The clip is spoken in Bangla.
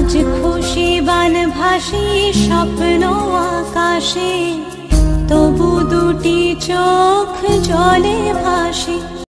আজ খুশি বান ভাসি স্বপ্ন আকাশে, তবু দুটি চোখ জলে ভাসি।